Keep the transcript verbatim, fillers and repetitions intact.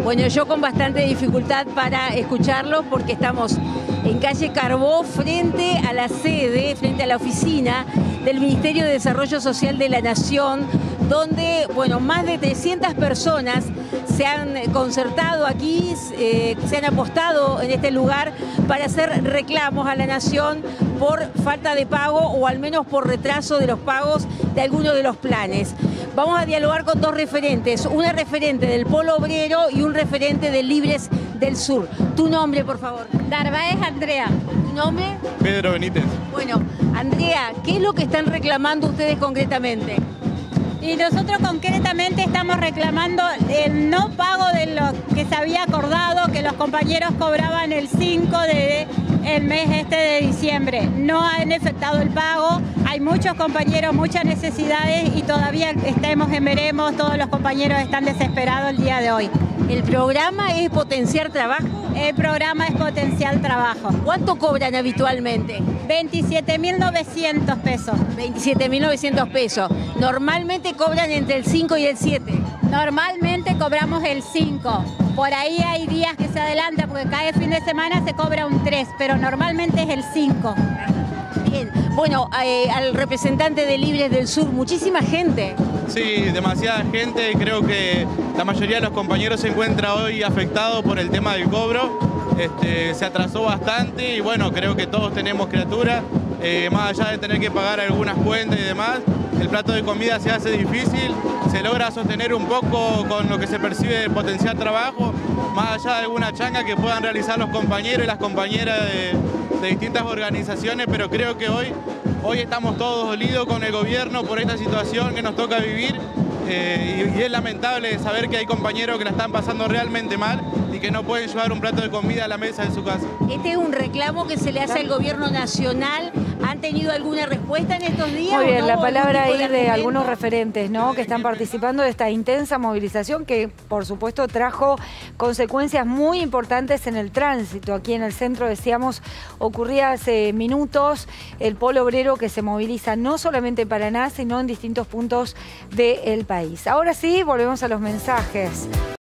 Bueno, yo con bastante dificultad para escucharlo porque estamos en calle Carbó frente a la sede, frente a la oficina del Ministerio de Desarrollo Social de la Nación, donde, bueno, más de trescientas personas se han concertado aquí, eh, se han apostado en este lugar para hacer reclamos a la Nación por falta de pago o al menos por retraso de los pagos de algunos de los planes. Vamos a dialogar con dos referentes, una referente del Polo Obrero y un referente de Libres del Sur. Tu nombre, por favor. Narváez Andrea. ¿Tu nombre? Pedro Benítez. Bueno, Andrea, ¿qué es lo que están reclamando ustedes concretamente? Y nosotros concretamente estamos reclamando el no pago de lo que se había acordado, que los compañeros cobraban el cinco de el mes este de diciembre. No han efectuado el pago, hay muchos compañeros, muchas necesidades y todavía estamos en veremos, todos los compañeros están desesperados el día de hoy. ¿El programa es Potenciar Trabajo? El programa es Potenciar Trabajo. ¿Cuánto cobran habitualmente? veintisiete mil novecientos pesos. veintisiete mil novecientos pesos. Normalmente cobran entre el cinco y el siete. Normalmente cobramos el cinco. Por ahí hay días que se adelanta porque cada fin de semana se cobra un tres, pero normalmente es el cinco. Bien, bueno, eh, al representante de Libres del Sur, muchísima gente. Sí, demasiada gente. Creo que la mayoría de los compañeros se encuentra hoy afectados por el tema del cobro. Este, se atrasó bastante y bueno, creo que todos tenemos criaturas. Eh, más allá de tener que pagar algunas cuentas y demás, el plato de comida se hace difícil. Se logra sostener un poco con lo que se percibe de Potenciar Trabajo, más allá de alguna changa que puedan realizar los compañeros y las compañeras de, de distintas organizaciones, pero creo que hoy, hoy estamos todos dolidos con el gobierno por esta situación que nos toca vivir. Eh, y, y es lamentable saber que hay compañeros que la están pasando realmente mal y que no pueden llevar un plato de comida a la mesa de su casa. Este es un reclamo que se le hace al gobierno nacional. ¿Han tenido alguna respuesta en estos días? Muy bien, ¿no? la palabra ahí de, de algunos referentes, ¿no?, que están participando de esta intensa movilización que, por supuesto, trajo consecuencias muy importantes en el tránsito. Aquí en el centro, decíamos, ocurría hace minutos el Polo Obrero que se moviliza no solamente en Paraná, sino en distintos puntos del país. Ahora sí, volvemos a los mensajes.